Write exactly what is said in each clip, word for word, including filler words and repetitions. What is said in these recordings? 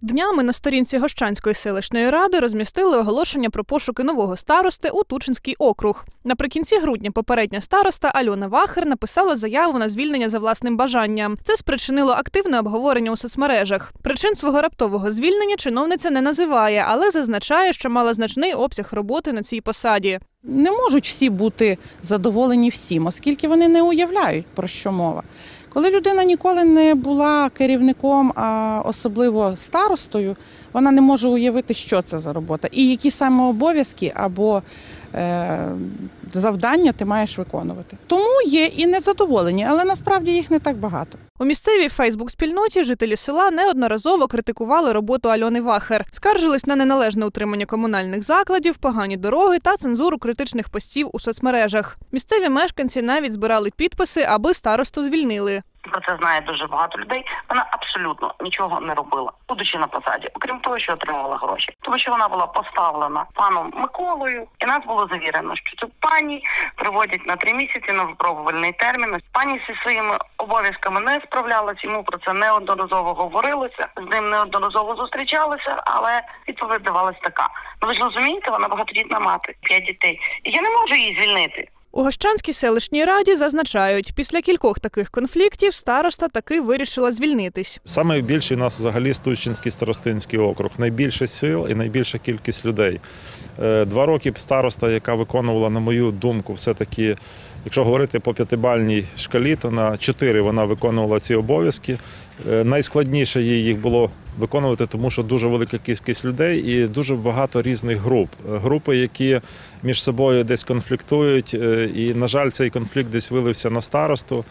Днями на сторінці Гощанської селищної ради розмістили оголошення про пошуки нового старости у Тучинський округ. Наприкінці грудня попередня староста Альона Вахер написала заяву на звільнення за власним бажанням. Це спричинило активне обговорення у соцмережах. Причин свого раптового звільнення чиновниця не називає, але зазначає, що мала значний обсяг роботи на цій посаді. Не можуть всі бути задоволені всім, оскільки вони не уявляють, про що мова. Коли людина ніколи не була керівником, а особливо старостою, вона не може уявити, що це за робота і які саме обов'язки або е, завдання ти маєш виконувати. Тому є і незадоволені, але насправді їх не так багато. У місцевій фейсбук-спільноті жителі села неодноразово критикували роботу Альони Вахер. Скаржились на неналежне утримання комунальних закладів, погані дороги та цензуру критичних постів у соцмережах. Місцеві мешканці навіть збирали підписи, аби старосту звільнили. Про це знає дуже багато людей. Вона абсолютно нічого не робила, будучи на посаді, окрім того, що отримувала гроші. Тому що вона була поставлена паном Миколою, і нас було завірено, що цю пані приводять на три місяці на випробувальний термін. Пані зі своїми обов'язками не справлялась, йому про це неодноразово говорилося, з ним неодноразово зустрічалися, але відповідь давалась така. Ну ви ж розумієте, вона багатодітна мати, п'ять дітей, і я не можу її звільнити. У Гощанській селищній раді зазначають, після кількох таких конфліктів староста таки вирішила звільнитись. Саме більший у нас взагалі Тучинський старостинський округ. Найбільше сил і найбільша кількість людей. Два роки староста, яка виконувала, на мою думку, все-таки, якщо говорити по п'ятибальній шкалі, то на чотири вона виконувала ці обов'язки. Найскладніше їй їх було виконувати, тому що дуже велика кількість людей і дуже багато різних груп. Групи, які між собою десь конфліктують, і, на жаль, цей конфлікт десь вилився на старосту.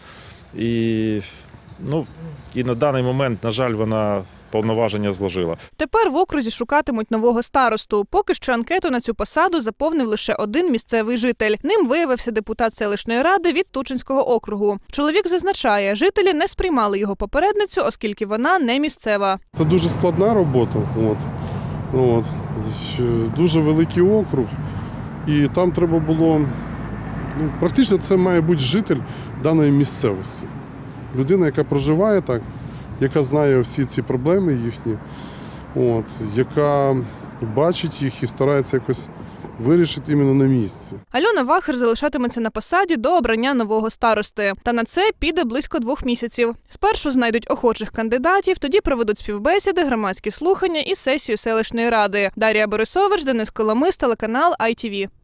І, ну, і на даний момент, на жаль, вона повноваження зложила. Тепер в окрузі шукатимуть нового старосту. Поки що анкету на цю посаду заповнив лише один місцевий житель. Ним виявився депутат селищної ради від Тучинського округу. Чоловік зазначає, жителі не сприймали його попередницю, оскільки вона не місцева. Це дуже складна робота. От. От. Дуже великий округ. І там треба було, ну, практично це має бути житель даної місцевості. Людина, яка проживає так, яка знає всі ці проблеми їхні, от, яка бачить їх і старається якось вирішити іменно на місці. Альона Вахер залишатиметься на посаді до обрання нового старости. Та на це піде близько двох місяців. Спершу знайдуть охочих кандидатів, тоді проведуть співбесіди, громадські слухання і сесію селищної ради. Дар'я Борисович, Денис Коломис, телеканал ай ті ві.